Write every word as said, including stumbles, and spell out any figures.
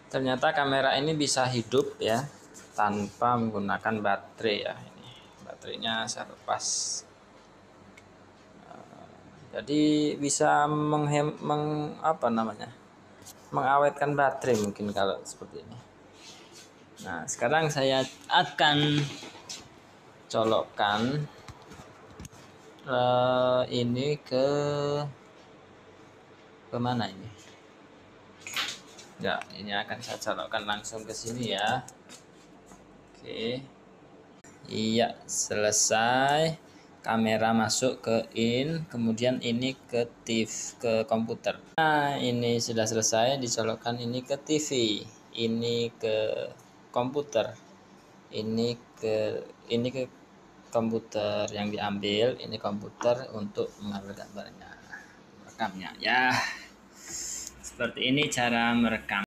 Ternyata kamera ini bisa hidup ya tanpa menggunakan baterai ya. Ini baterainya saya lepas. Jadi bisa menghem meng, apa namanya? mengawetkan baterai mungkin kalau seperti ini. Nah, sekarang saya akan colokkan uh, ini ke ke mana ini? Ya, ini akan saya colokkan langsung ke sini ya. Oke. Iya, selesai. Kamera masuk ke in, kemudian ini ke T V, ke komputer. Nah, ini sudah selesai, dicolokkan ini ke T V, ini ke komputer, ini ke ini ke komputer yang diambil, ini komputer untuk mengambil gambarnya, merekamnya ya. Seperti ini cara merekam.